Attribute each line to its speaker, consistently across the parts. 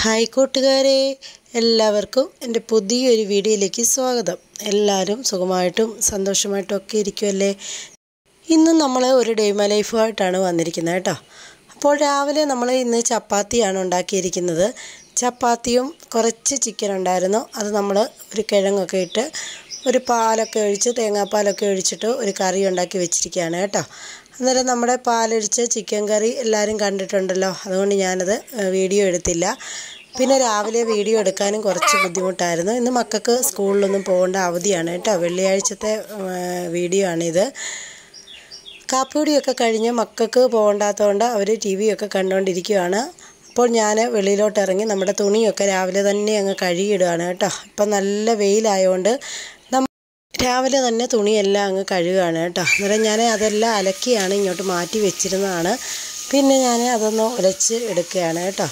Speaker 1: Hi കൂട്ടുകാരെ, എല്ലാവർക്കും എൻ്റെ പുതിയൊരു വീഡിയോയിലേക്ക് സ്വാഗതം. എല്ലാവരും സുഖമായിട്ടും സന്തോഷമായിട്ടും ഒക്കെ ഇരിക്കുമല്ലേ? ഇന്ന് നമ്മൾ ഒരു ഡേ മൈ ലൈഫുമായിട്ടാണ് വന്നിരിക്കുന്നത് കേട്ടോ. അപ്പോൾ രാവിലെ നമ്മൾ ഇന്ന് ചപ്പാത്തിയാണ് ഉണ്ടാക്കിയിരിക്കുന്നത്. ചപ്പാത്തിയും കുറച്ച് ചിക്കൻ ഉണ്ടായിരുന്നു. അത് നമ്മൾ ഒരു കിഴങ്ങൊക്കെ ഇട്ട് ഒരു പാലൊക്കെ ഒഴിച്ച് തേങ്ങാപ്പാലൊക്കെ ഒഴിച്ചിട്ട് ഒരു കറി ഉണ്ടാക്കി വെച്ചിരിക്കുകയാണ് കേട്ടോ. അന്നേരം നമ്മുടെ പാലൊഴിച്ച് ചിക്കൻ കറി എല്ലാവരും കണ്ടിട്ടുണ്ടല്ലോ, അതുകൊണ്ട് ഞാനത് വീഡിയോ എടുത്തില്ല. പിന്നെ രാവിലെ വീഡിയോ എടുക്കാനും കുറച്ച് ബുദ്ധിമുട്ടായിരുന്നു. ഇന്ന് മക്കൾക്ക് സ്കൂളിലൊന്നും പോകേണ്ട അവധിയാണ് കേട്ടോ. വെള്ളിയാഴ്ചത്തെ വീഡിയോ ആണിത്. കാപ്പിപ്പൊടിയൊക്കെ കഴിഞ്ഞ് മക്കൾക്ക് പോകണ്ടാത്തതുകൊണ്ട് അവർ ടി വിയൊക്കെ കണ്ടുകൊണ്ടിരിക്കുകയാണ്. അപ്പോൾ ഞാൻ വെളിയിലോട്ട് ഇറങ്ങി നമ്മുടെ തുണിയൊക്കെ രാവിലെ തന്നെ അങ്ങ് കഴുകിയിടുകയാണ് കേട്ടോ. ഇപ്പം നല്ല വെയിലായതുകൊണ്ട് രാവിലെ തന്നെ തുണിയെല്ലാം അങ്ങ് കഴുകുകയാണ് കേട്ടോ. അന്നേരം ഞാൻ അതെല്ലാം അലക്കിയാണ് ഇങ്ങോട്ട് മാറ്റി വെച്ചിരുന്നതാണ്. പിന്നെ ഞാൻ അതൊന്ന് ഉലച്ച് എടുക്കുകയാണ് കേട്ടോ.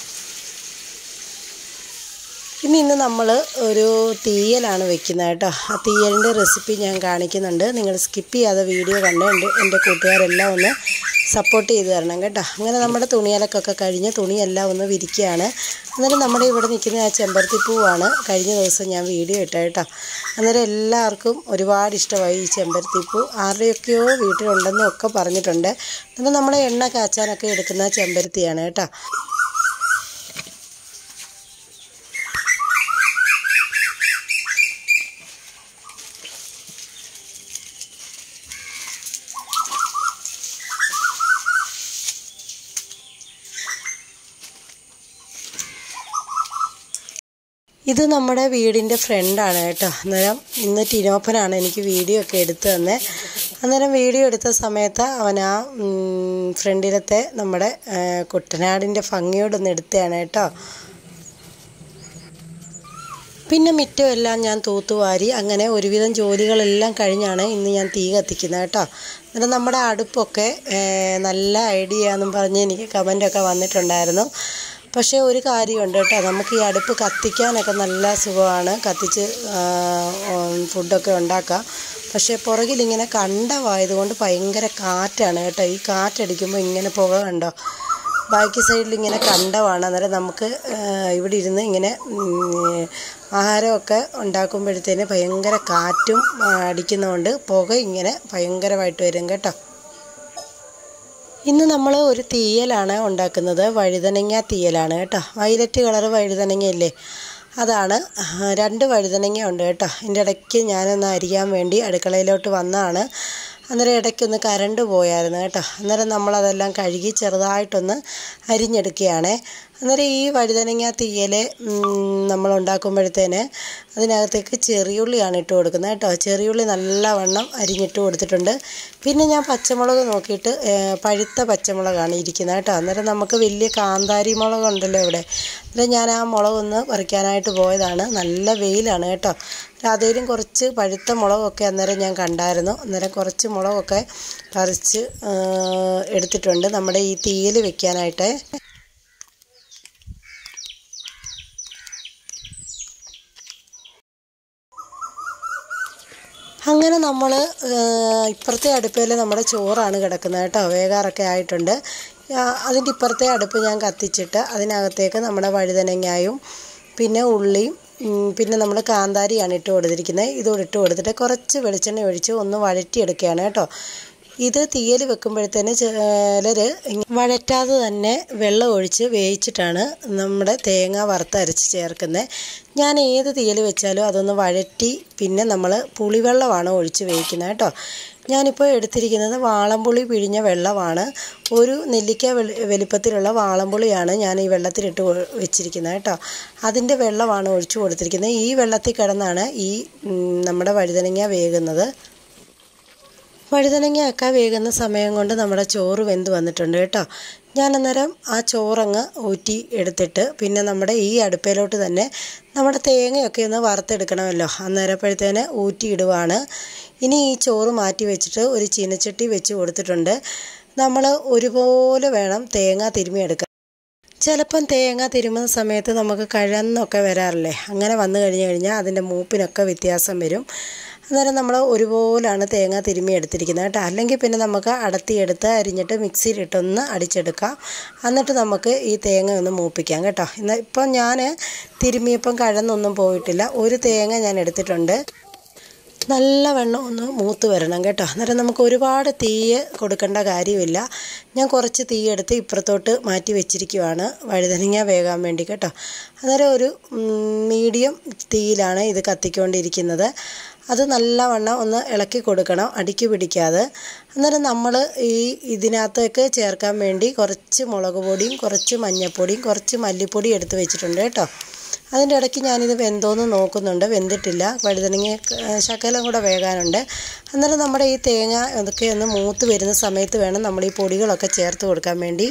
Speaker 1: ഇന്ന് നമ്മൾ ഒരു തീയലാണ് വെക്കുന്നത് കേട്ടോ. ആ തീയലിൻ്റെ റെസിപ്പി ഞാൻ കാണിക്കുന്നുണ്ട്. നിങ്ങൾ സ്കിപ്പ് ചെയ്യാതെ വീഡിയോ കണ്ട് എൻ്റെ കൂട്ടുകാരെല്ലാം ഒന്ന് സപ്പോർട്ട് ചെയ്ത് തരണം കേട്ടോ. അങ്ങനെ നമ്മുടെ തുണിയലക്കൊക്കെ കഴിഞ്ഞ് തുണിയെല്ലാം ഒന്ന് വിരിക്കുകയാണ്. അന്നേരം നമ്മുടെ ഇവിടെ നിൽക്കുന്ന ആ ചെമ്പരത്തിപ്പൂവാണ് കഴിഞ്ഞ ദിവസം ഞാൻ വീഡിയോ ഇട്ട കേട്ടോ. അന്നേരം എല്ലാവർക്കും ഒരുപാട് ഇഷ്ടമായി ഈ ചെമ്പരത്തിപ്പൂ. ആരുടെയൊക്കെയോ വീട്ടിലുണ്ടെന്നും ഒക്കെ പറഞ്ഞിട്ടുണ്ട്. അന്നേരം നമ്മൾ എണ്ണ കാച്ചാനൊക്കെ എടുക്കുന്ന ചെമ്പരത്തിയാണ് കേട്ടോ. ഇത് നമ്മുടെ വീടിൻ്റെ ഫ്രണ്ടാണ് കേട്ടോ. അന്നേരം ഇന്ന് ടിനോപ്പനാണ് എനിക്ക് വീഡിയോ ഒക്കെ എടുത്തു തന്നെ. അന്നേരം വീഡിയോ എടുത്ത സമയത്ത് അവൻ ആ ഫ്രണ്ടിലത്തെ നമ്മുടെ കുട്ടനാടിൻ്റെ ഭംഗിയോടൊന്ന് എടുത്തതാണ് കേട്ടോ. പിന്നെ മിറ്റമെല്ലാം ഞാൻ തൂത്തുവാരി അങ്ങനെ ഒരുവിധം ജോലികളെല്ലാം കഴിഞ്ഞാണ് ഇന്ന് ഞാൻ തീ കത്തിക്കുന്നത് കേട്ടോ. അന്നേരം നമ്മുടെ അടുപ്പൊക്കെ നല്ല ഐഡിയ എന്നും പറഞ്ഞ് എനിക്ക് കമൻ്റൊക്കെ വന്നിട്ടുണ്ടായിരുന്നു. പക്ഷേ ഒരു കാര്യമുണ്ട് കേട്ടോ, നമുക്ക് ഈ അടുപ്പ് കത്തിക്കാനൊക്കെ നല്ല സുഖമാണ്, കത്തിച്ച് ഫുഡൊക്കെ ഉണ്ടാക്കാം. പക്ഷേ പുറകിലിങ്ങനെ കണ്ടമായതുകൊണ്ട് ഭയങ്കര കാറ്റാണ് കേട്ടോ. ഈ കാറ്റടിക്കുമ്പോൾ ഇങ്ങനെ പുക കണ്ടോ, ബാക്കി സൈഡിൽ ഇങ്ങനെ കണ്ടമാണ്. അന്നേരം നമുക്ക് ഇവിടെ ഇരുന്ന് ഇങ്ങനെ ആഹാരമൊക്കെ ഉണ്ടാക്കുമ്പോഴത്തേന് ഭയങ്കര കാറ്റും അടിക്കുന്നതുകൊണ്ട് പുക ഇങ്ങനെ ഭയങ്കരമായിട്ട് വരും കേട്ടോ. ഇന്ന് നമ്മൾ ഒരു തീയലാണ് ഉണ്ടാക്കുന്നത്. വഴുതനങ്ങ തീയലാണ് കേട്ടോ. വയലറ്റ് കളർ വഴുതനങ്ങയില്ലേ, അതാണ്. 2 വഴുതനങ്ങ ഉണ്ട് കേട്ടോ. ഇതിൻ്റെ ഇടയ്ക്ക് ഞാനൊന്ന് അരിയാൻ വേണ്ടി അടുക്കളയിലോട്ട് വന്നതാണ്. അന്നേരം ഇടയ്ക്കൊന്ന് കറണ്ട് പോയായിരുന്നു കേട്ടോ. അന്നേരം നമ്മളതെല്ലാം കഴുകി ചെറുതായിട്ടൊന്ന് അരിഞ്ഞെടുക്കുകയാണ്. അന്നേരം ഈ വഴുതനങ്ങ തീയൽ നമ്മൾ ഉണ്ടാക്കുമ്പോഴത്തേന് അതിനകത്തേക്ക് ചെറിയുള്ളിയാണ് ഇട്ട് കൊടുക്കുന്നത് കേട്ടോ. ചെറിയുള്ളി നല്ലവണ്ണം അരിഞ്ഞിട്ട് കൊടുത്തിട്ടുണ്ട്. പിന്നെ ഞാൻ പച്ചമുളക് നോക്കിയിട്ട് പഴുത്ത പച്ചമുളകാണ് ഇരിക്കുന്നത് കേട്ടോ. അന്നേരം നമുക്ക് വലിയ കാന്താരി മുളകുണ്ടല്ലോ ഇവിടെ. അന്നേരം ഞാൻ ആ മുളകൊന്ന് പറിക്കാനായിട്ട് പോയതാണ്. നല്ല വെയിലാണ് കേട്ടോ. അതേലും കുറച്ച് പഴുത്ത മുളകൊക്കെ അന്നേരം ഞാൻ കണ്ടായിരുന്നു. അന്നേരം കുറച്ച് മുളകൊക്കെ പറിച്ച് എടുത്തിട്ടുണ്ട് നമ്മുടെ ഈ തീയൽ വെക്കാനായിട്ട്. അങ്ങനെ നമ്മൾ ഇപ്പുറത്തെ അടുപ്പിൽ നമ്മുടെ ചോറാണ് കിടക്കുന്നത് കേട്ടോ. വേകാറൊക്കെ ആയിട്ടുണ്ട്. അതിൻ്റെ ഇപ്പുറത്തെ അടുപ്പ് ഞാൻ കത്തിച്ചിട്ട് അതിനകത്തേക്ക് നമ്മുടെ വഴുതനങ്ങായും പിന്നെ ഉള്ളിയും പിന്നെ നമ്മൾ കാന്താരിയാണ് ഇട്ട് കൊടുത്തിരിക്കുന്നത്. ഇതോടെ ഇട്ട് കൊടുത്തിട്ട് കുറച്ച് വെളിച്ചെണ്ണ ഒഴിച്ച് ഒന്ന് വഴറ്റിയെടുക്കുകയാണ് കേട്ടോ. ഇത് തീയൽ വെക്കുമ്പോഴത്തേന് ചിലർ വഴറ്റാതെ തന്നെ വെള്ളം ഒഴിച്ച് വേവിച്ചിട്ടാണ് നമ്മുടെ തേങ്ങ വറുത്തരച്ച് ചേർക്കുന്നത്. ഞാൻ ഏത് തീയൽ വെച്ചാലും അതൊന്ന് വഴറ്റി പിന്നെ നമ്മൾ പുളിവെള്ളമാണ് ഒഴിച്ച് വേവിക്കുന്നത് കേട്ടോ. ഞാനിപ്പോൾ എടുത്തിരിക്കുന്നത് വാളംപുളി പിഴിഞ്ഞ വെള്ളമാണ്. ഒരു നെല്ലിക്ക വലിപ്പത്തിലുള്ള വാളംപുളിയാണ് ഞാൻ ഈ വെള്ളത്തിലിട്ട് വെച്ചിരിക്കുന്നത് കേട്ടോ. അതിൻ്റെ വെള്ളമാണ് ഒഴിച്ചു കൊടുത്തിരിക്കുന്നത്. ഈ വെള്ളത്തിൽ കിടന്നാണ് ഈ നമ്മുടെ വഴുതനങ്ങ വേകുന്നത്. വഴുതനങ്ങയൊക്കെ വേകുന്ന സമയം കൊണ്ട് നമ്മുടെ ചോറ് വെന്ത് വന്നിട്ടുണ്ട് കേട്ടോ. ഞാൻ അന്നേരം ആ ചോറങ്ങ് ഊറ്റി എടുത്തിട്ട് പിന്നെ നമ്മുടെ ഈ അടുപ്പിലോട്ട് തന്നെ നമ്മുടെ തേങ്ങയൊക്കെ ഒന്ന് വറുത്തെടുക്കണമല്ലോ. അന്നേരപ്പോഴത്തേന് ഊറ്റിയിടുവാണ്. ഇനി ഈ ചോറ് മാറ്റി വെച്ചിട്ട് ഒരു ചീനച്ചട്ടി വെച്ച് കൊടുത്തിട്ടുണ്ട്. നമ്മൾ ഒരുപോലെ വേണം തേങ്ങ തിരുമ്മിയെടുക്കാൻ. ചിലപ്പം തേങ്ങ തിരുമുന്ന സമയത്ത് നമുക്ക് കഴന്നൊക്കെ വരാറില്ലേ, അങ്ങനെ വന്നു കഴിഞ്ഞാൽ അതിൻ്റെ മൂപ്പിനൊക്കെ വ്യത്യാസം വരും. അന്നേരം നമ്മൾ ഒരുപോലാണ് തേങ്ങ തിരുമ്മി എടുത്തിരിക്കുന്നത് കേട്ടോ. അല്ലെങ്കിൽ പിന്നെ നമുക്ക് അടത്തിയെടുത്ത് അരിഞ്ഞിട്ട് മിക്സിയിലിട്ടൊന്ന് അടിച്ചെടുക്കാം. എന്നിട്ട് നമുക്ക് ഈ തേങ്ങ ഒന്ന് മൂപ്പിക്കാം കേട്ടോ. ഇപ്പം ഞാൻ തിരുമ്മിയപ്പം കഴന്നൊന്നും പോയിട്ടില്ല. ഒരു തേങ്ങ ഞാൻ എടുത്തിട്ടുണ്ട്. നല്ലവണ്ണം ഒന്ന് മൂത്ത് വരണം കേട്ടോ. അന്നേരം നമുക്ക് ഒരുപാട് തീ കൊടുക്കേണ്ട കാര്യമില്ല. ഞാൻ കുറച്ച് തീ എടുത്ത് ഇപ്പുറത്തോട്ട് മാറ്റി വെച്ചിരിക്കുവാണ് വഴുതനങ്ങ വേകാൻ വേണ്ടി കേട്ടോ. അന്നേരം ഒരു മീഡിയം തീയിലാണ് ഇത് കത്തിക്കൊണ്ടിരിക്കുന്നത്. അത് നല്ലവണ്ണം ഒന്ന് ഇളക്കി കൊടുക്കണം, അടിക്ക് പിടിക്കാതെ. അന്നേരം നമ്മൾ ഇതിനകത്തേക്ക് ചേർക്കാൻ വേണ്ടി കുറച്ച് മുളക് പൊടിയും കുറച്ച് മഞ്ഞൾപ്പൊടിയും കുറച്ച് മല്ലിപ്പൊടി എടുത്ത് വെച്ചിട്ടുണ്ട് കേട്ടോ. അതിൻ്റെ ഇടയ്ക്ക് ഞാനിത് വെന്തോന്ന് നോക്കുന്നുണ്ട്. വെന്തിട്ടില്ല, വഴുതനങ്ങ ശകലം കൂടെ വേകാനുണ്ട്. അന്നേരം നമ്മുടെ ഈ തേങ്ങ അതൊക്കെ ഒന്ന് മൂത്ത് വരുന്ന സമയത്ത് വേണം നമ്മൾ ഈ പൊടികളൊക്കെ ചേർത്ത് കൊടുക്കാൻ വേണ്ടി.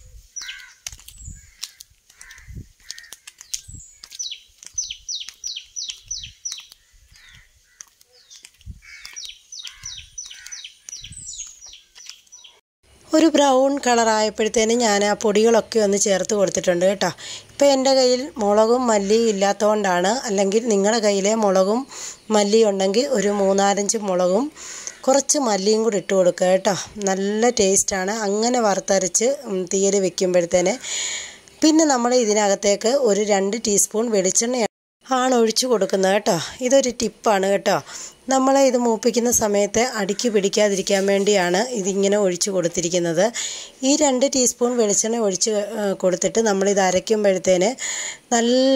Speaker 1: ഒരു ബ്രൗൺ കളറായപ്പോഴത്തേനും ഞാൻ ആ പൊടികളൊക്കെ ഒന്ന് ചേർത്ത് കൊടുത്തിട്ടുണ്ട് കേട്ടോ. ഇപ്പോൾ എൻ്റെ കയ്യിൽ മുളകും മല്ലിയും ഇല്ലാത്തതുകൊണ്ടാണ്. അല്ലെങ്കിൽ നിങ്ങളുടെ കയ്യിൽ മുളകും മല്ലിയും ഉണ്ടെങ്കിൽ ഒരു 3-4 മുളകും കുറച്ച് മല്ലിയും കൂടി ഇട്ട് കൊടുക്കുക കേട്ടോ. നല്ല ടേസ്റ്റാണ് അങ്ങനെ വറുത്തരച്ച് തീയിൽ വെക്കുമ്പോഴത്തേന്. പിന്നെ നമ്മൾ ഇതിനകത്തേക്ക് ഒരു 2 ടീസ്പൂൺ വെളിച്ചെണ്ണ ആണ് ഒഴിച്ചു കൊടുക്കുന്നത് കേട്ടോ. ഇതൊരു ടിപ്പാണ് കേട്ടോ. നമ്മൾ ഇത് മൂപ്പിക്കുന്ന സമയത്ത് അടിക്ക് പിടിക്കാതിരിക്കാൻ വേണ്ടിയാണ് ഇതിങ്ങനെ ഒഴിച്ചു കൊടുത്തിരിക്കുന്നത്. ഈ 2 ടീസ്പൂൺ വെളിച്ചെണ്ണ ഒഴിച്ച് കൊടുത്തിട്ട് നമ്മളിത് അരയ്ക്കുമ്പോഴത്തേന് നല്ല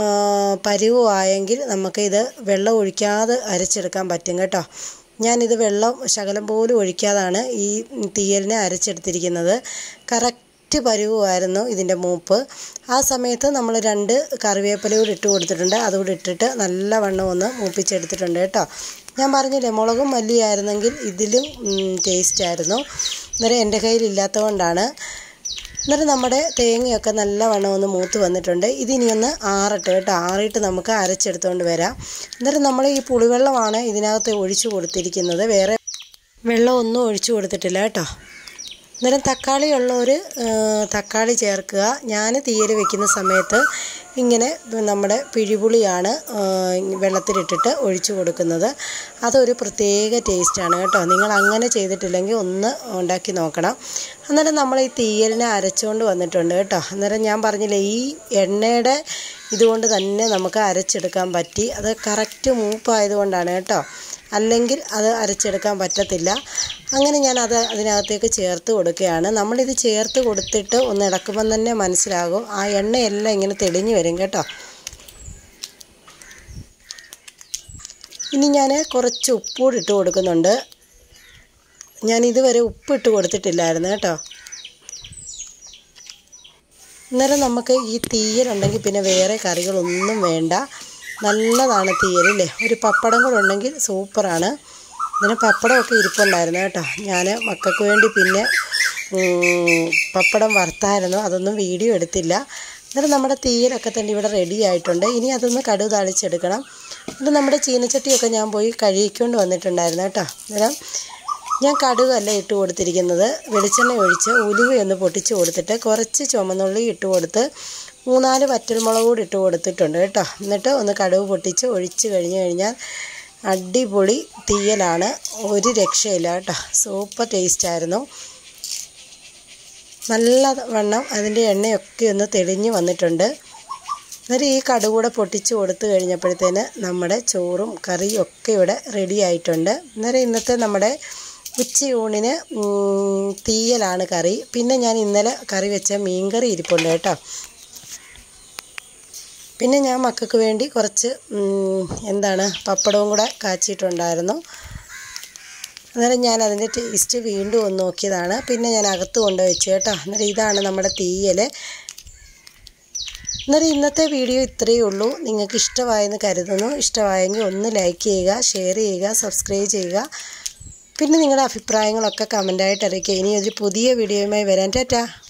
Speaker 1: പരുവായെങ്കിൽ നമുക്കിത് വെള്ളം ഒഴിക്കാതെ അരച്ചെടുക്കാൻ പറ്റും കേട്ടോ. ഞാനിത് വെള്ളം ശകലം പോലും ഒഴിക്കാതാണ് ഈ തീയലിനെ അരച്ചെടുത്തിരിക്കുന്നത്. കറക്റ്റ് പരുവായിരുന്നു ഇതിൻ്റെ മൂപ്പ്. ആ സമയത്ത് നമ്മൾ 2 കറിവേപ്പില കൂടി ഇട്ട് കൊടുത്തിട്ടുണ്ട്. അതുകൂടി ഇട്ടിട്ട് നല്ലവണ്ണം ഒന്ന് മൂപ്പിച്ചെടുത്തിട്ടുണ്ട് കേട്ടോ. ഞാൻ പറഞ്ഞില്ലേ മുളകും മല്ലിയായിരുന്നെങ്കിൽ ഇതിലും ടേസ്റ്റായിരുന്നു. അന്നേരം എൻ്റെ കയ്യിലില്ലാത്തതുകൊണ്ടാണ്. അന്നേരം നമ്മുടെ തേങ്ങയൊക്കെ നല്ലവണ്ണം ഒന്ന് മൂത്ത് വന്നിട്ടുണ്ട്. ഇതിനിയൊന്ന് ആറട്ടെ കേട്ടോ. ആറിയിട്ട് നമുക്ക് അരച്ചെടുത്തുകൊണ്ട് വരാം. അന്നേരം നമ്മൾ ഈ പുളിവെള്ളമാണ് ഇതിനകത്ത് ഒഴിച്ചു കൊടുത്തിരിക്കുന്നത്. വേറെ വെള്ളമൊന്നും ഒഴിച്ചു കൊടുത്തിട്ടില്ല കേട്ടോ. അന്നേരം തക്കാളി ഉള്ളവർ തക്കാളി ചേർക്കുക. ഞാൻ തീയൽ വെക്കുന്ന സമയത്ത് ഇങ്ങനെ നമ്മുടെ പിഴിപുളിയാണ് വെള്ളത്തിലിട്ടിട്ട് ഒഴിച്ചു കൊടുക്കുന്നത്. അതൊരു പ്രത്യേക ടേസ്റ്റാണ് കേട്ടോ. നിങ്ങൾ അങ്ങനെ ചെയ്തിട്ടില്ലെങ്കിൽ ഒന്ന് ഉണ്ടാക്കി നോക്കണം. അന്നേരം നമ്മൾ ഈ തീയലിനെ അരച്ചുകൊണ്ട് വന്നിട്ടുണ്ട് കേട്ടോ. അന്നേരം ഞാൻ പറഞ്ഞില്ലേ ഈ എണ്ണയുടെ ഇതുകൊണ്ട് തന്നെ നമുക്ക് അരച്ചെടുക്കാൻ പറ്റി. അത് കറക്റ്റ് മൂപ്പായതുകൊണ്ടാണ് കേട്ടോ. അല്ലെങ്കിൽ അത് അരച്ചെടുക്കാൻ പറ്റത്തില്ല. അങ്ങനെ ഞാൻ അതിനകത്തേക്ക് ചേർത്ത് കൊടുക്കുകയാണ്. നമ്മളിത് ചേർത്ത് കൊടുത്തിട്ട് ഒന്ന് ഇളക്കുമ്പം തന്നെ മനസ്സിലാകും ആ എണ്ണയെല്ലാം ഇങ്ങനെ തെളിഞ്ഞു വരും കേട്ടോ. ഇനി ഞാൻ കുറച്ച് ഉപ്പൂടി ഇട്ട് കൊടുക്കുന്നുണ്ട്. ഞാൻ ഇതുവരെ ഉപ്പിട്ട് കൊടുത്തിട്ടില്ലായിരുന്നു കേട്ടോ. അന്നേരം നമുക്ക് ഈ തീയലുണ്ടെങ്കിൽ പിന്നെ വേറെ കറികളൊന്നും വേണ്ട. നല്ലതാണ് തീയലല്ലേ. ഒരു പപ്പടം കൂടെ ഉണ്ടെങ്കിൽ സൂപ്പറാണ്. ഇതിന് പപ്പടമൊക്കെ ഇരിപ്പുണ്ടായിരുന്നു കേട്ടോ. ഞാൻ മക്കൾക്ക് വേണ്ടി പിന്നെ പപ്പടം വറുത്തായിരുന്നു. അതൊന്നും വീഡിയോ എടുത്തില്ല. അന്നേരം നമ്മുടെ തീയലൊക്കെ തന്നെ ഇവിടെ റെഡി ആയിട്ടുണ്ട്. ഇനി അതൊന്ന് കടുക് താളിച്ചെടുക്കണം. ഇത് നമ്മുടെ ചീനച്ചട്ടിയൊക്കെ ഞാൻ പോയി കഴുകിക്കൊണ്ട് വന്നിട്ടുണ്ടായിരുന്നു കേട്ടോ. അന്നേരം ഞാൻ കടുകല്ല ഇട്ട് കൊടുത്തിരിക്കുന്നത്. വെളിച്ചെണ്ണ ഒഴിച്ച് ഉലുവയൊന്ന് പൊട്ടിച്ച് കൊടുത്തിട്ട് കുറച്ച് ചുമന്നുള്ളി ഇട്ട് കൊടുത്ത് 3-4 വറ്റൽമുളക് കൂടി ഇട്ട് കൊടുത്തിട്ടുണ്ട് കേട്ടോ. എന്നിട്ട് ഒന്ന് കടുക് പൊട്ടിച്ച് ഒഴിച്ച് കഴിഞ്ഞാൽ അടിപൊളി തീയലാണ്. ഒരു രക്ഷയില്ല കേട്ടോ. സൂപ്പർ ടേസ്റ്റായിരുന്നു. നല്ല വണ്ണം അതിൻ്റെ എണ്ണയൊക്കെ ഒന്ന് തെളിഞ്ഞ് വന്നിട്ടുണ്ട്. അന്നേരം ഈ കടുക് കൂടെ പൊട്ടിച്ച് കൊടുത്ത് കഴിഞ്ഞപ്പോഴത്തേന് നമ്മുടെ ചോറും കറിയും ഒക്കെ ഇവിടെ റെഡി ആയിട്ടുണ്ട്. അന്നേരം ഇന്നത്തെ നമ്മുടെ ഉച്ചയൂണിന് തീയലാണ് കറി. പിന്നെ ഞാൻ ഇന്നലെ കറി വെച്ച മീൻകറി ഇരിപ്പുണ്ട് കേട്ടോ. പിന്നെ ഞാൻ മക്കൾക്ക് വേണ്ടി കുറച്ച് പപ്പടവും കൂടെ കാച്ചിട്ടുണ്ടായിരുന്നു. അന്നേരം ഞാൻ അതിൻ്റെ ടേസ്റ്റ് വീണ്ടും ഒന്ന് നോക്കിയതാണ്. പിന്നെ ഞാൻ അകത്ത് കൊണ്ടുവച്ചു കേട്ടോ. അന്നേരം ഇതാണ് നമ്മുടെ തീയൽ. അന്നേരം ഇന്നത്തെ വീഡിയോ ഇത്രയേ ഉള്ളൂ. നിങ്ങൾക്ക് ഇഷ്ടമായെന്ന് കരുതുന്നു. ഇഷ്ടമായെങ്കിൽ ഒന്ന് ലൈക്ക് ചെയ്യുക, ഷെയർ ചെയ്യുക, സബ്സ്ക്രൈബ് ചെയ്യുക. പിന്നെ നിങ്ങളുടെ അഭിപ്രായങ്ങളൊക്കെ കമൻ്റായിട്ട് അറിയിക്കുക. ഇനി ഒരു പുതിയ വീഡിയോയുമായി വരാൻ. ടാറ്റാ.